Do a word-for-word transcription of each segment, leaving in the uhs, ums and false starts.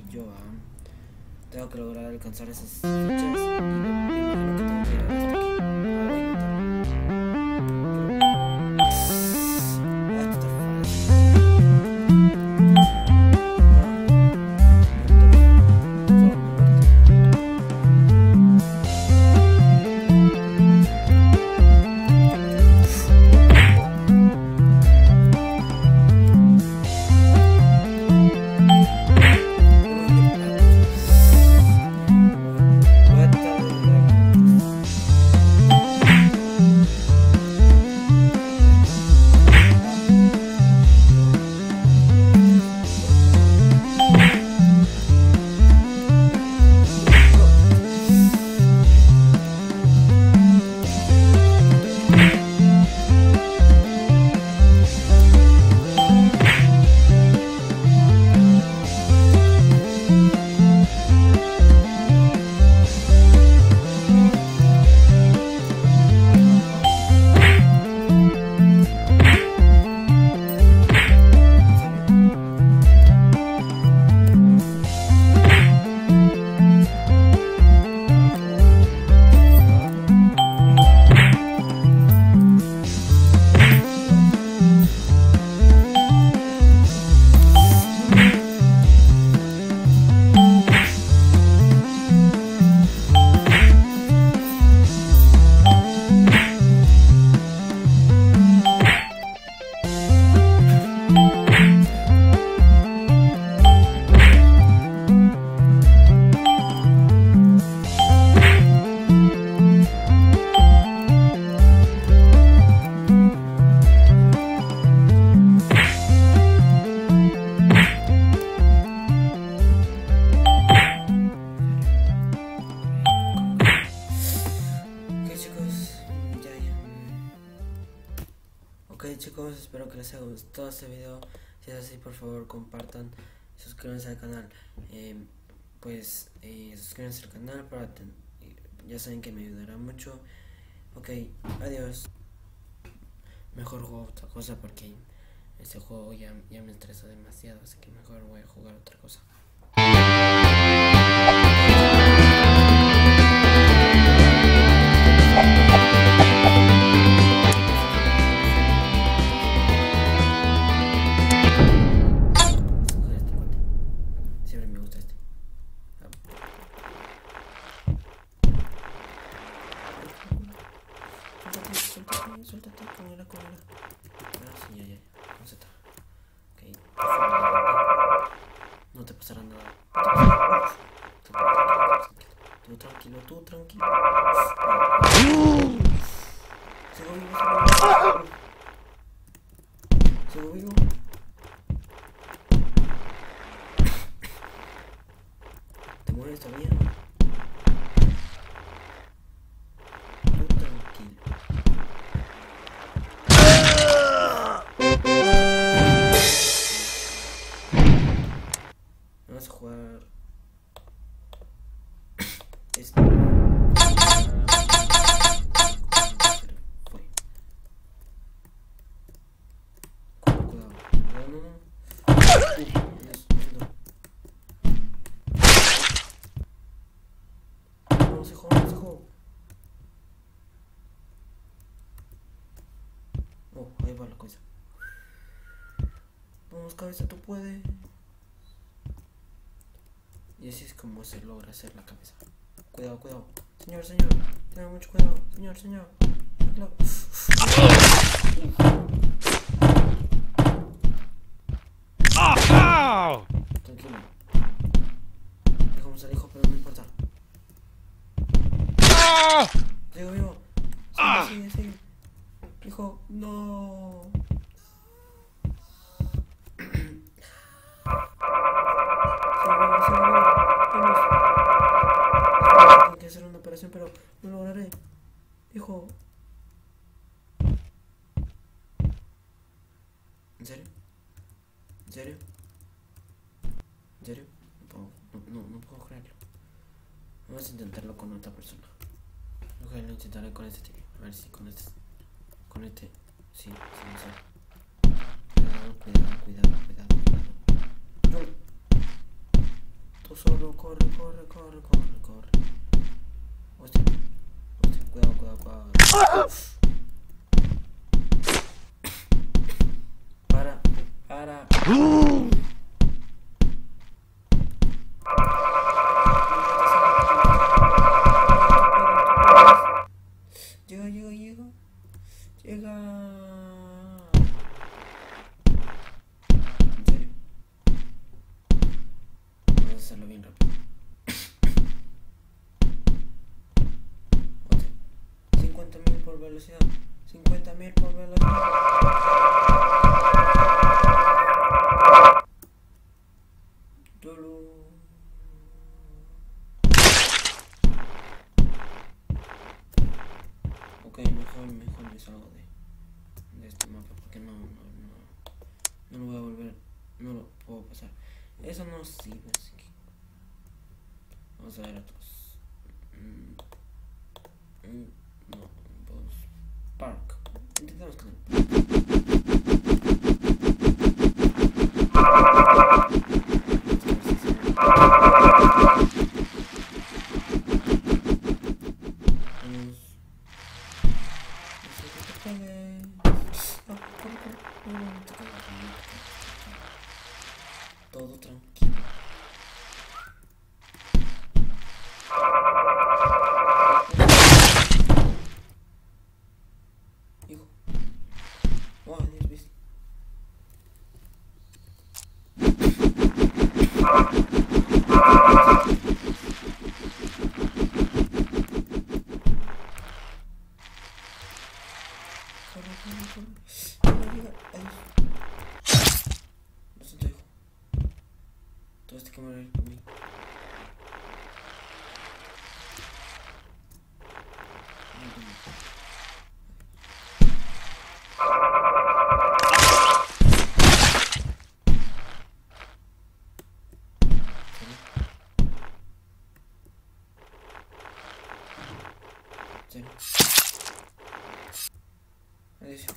yo ah, tengo que lograr alcanzar esas fechas y me imagino que tengo que llegar hasta aquí. Ah, voy a intentarlo. Ah, esto está Ok chicos, espero que les haya gustado este video. Si es así, por favor compartan, suscríbanse al canal. eh, Pues eh, suscríbanse al canal para ten ya saben que me ayudará mucho. Ok, adiós. Mejor juego otra cosa porque este juego ya, ya me estresa demasiado, así que mejor voy a jugar otra cosa. Siempre me gusta este. Suéltate, suéltate, suéltate, cómela, cómela. Ah, sí, ya, ya, con Z. Ok. No te pasará nada. Tú tranquilo, tú tranquilo. Sigo vivo, sigo vivo. Sigo vivo. ¿Te mueres todavía? Tú tranquilo. Vamos a jugar esto. Fue. Cuidado, cuidado. No, no, no. Uy, Dios, no. No se joda, no se joda. Oh, ahí va la cosa. Vamos, cabeza, tú puedes. Y así es como se logra hacer la cabeza. Cuidado, cuidado. Señor, señor. Tenga mucho cuidado. Señor, señor. Claro. Tranquilo. Dejamos al hijo, pero no importa. Sigo vivo. Sigue, sigue, sigue. Hijo, no. Tengo que hacer una operación, pero no lo lograré. Hijo. ¿En serio? ¿En serio? ¿En serio? No puedo, no, no, no puedo creerlo. Vamos a intentarlo con otra persona. Ok, lo intentaré con este tipo. A ver si con este. Con este. Sí, sí, sí. Cuidado, cuidado, cuidado, cuidado, cuidado. No. solo, corre, corre, corre, corre, corre. Hostia, hostia, cuidado, cuidado, cuidado. Para, para. Llega, llega, llega. Llega. ¿En serio? Vamos a hacerlo bien rápido. cincuenta mil por velocidad. cincuenta mil por velocidad. Dolo. Ok, mejor, mejor me salgo de, de este mapa porque no, no, no, no lo voy a volver, no lo puedo pasar. Eso no sirve, así que vamos a ver otros. Mm, mm, no, pues Park. Intentamos con el todo tranquilo. Hijo. Oh, Dios, ¿viste? Corre, corre, corre. Llega, llega. Adiós. Lo siento, hijo. Todo este que morir por mí. ¿Serio? Adiós.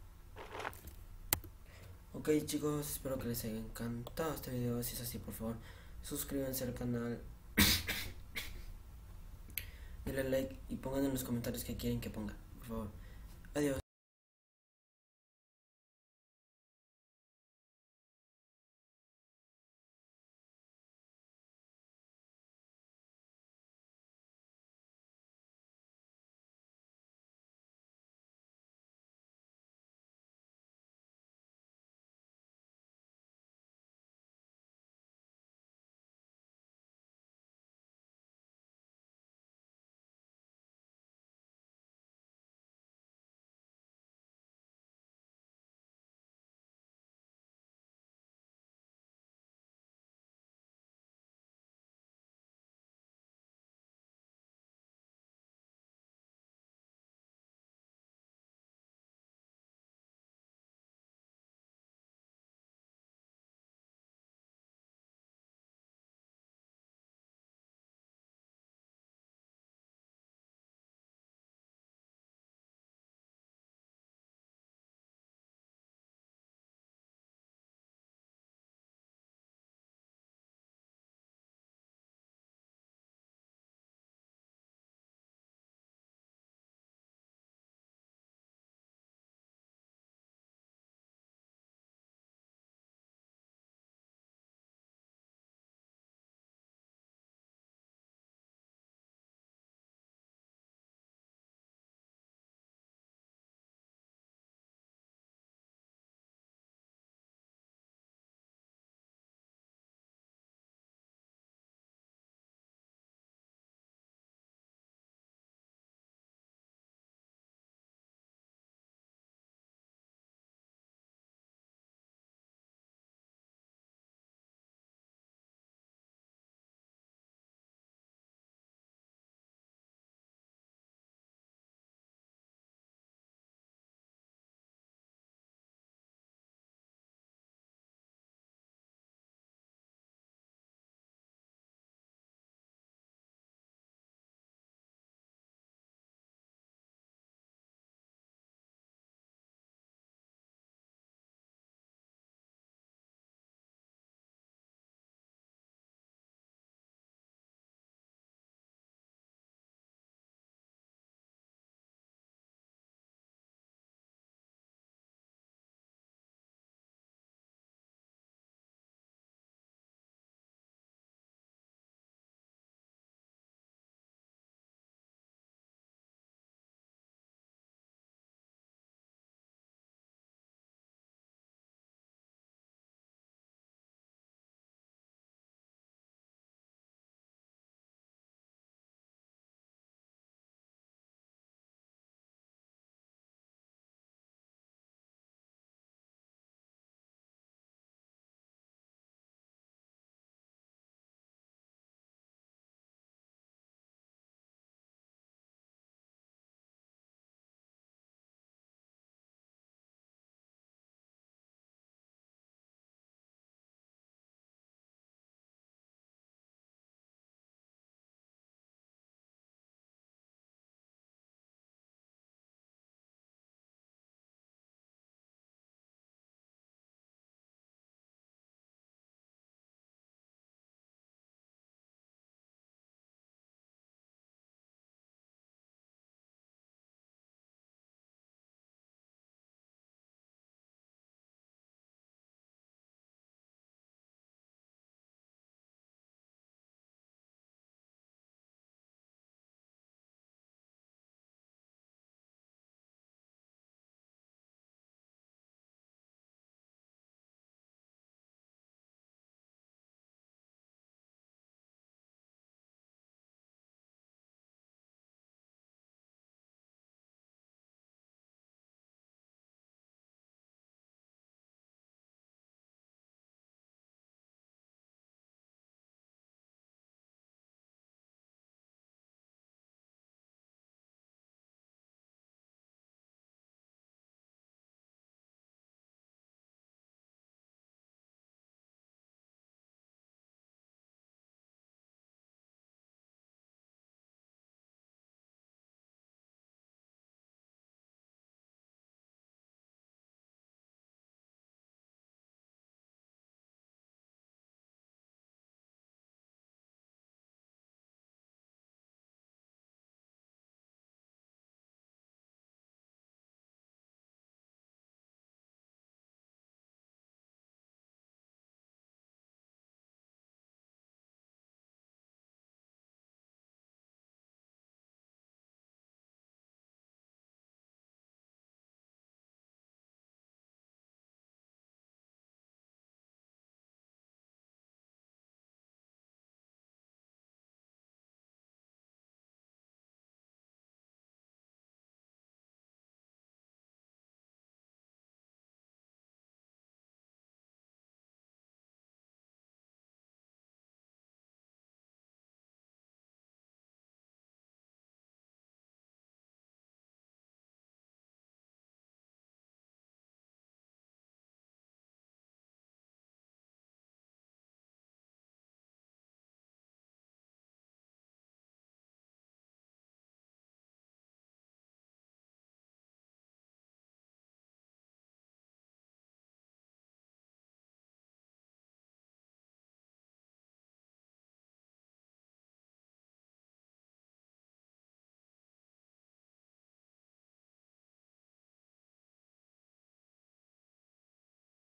Ok, chicos, espero que les haya encantado este video. Si es así, por favor, suscríbanse al canal, denle like y pongan en los comentarios que quieren que ponga, por favor. Adiós.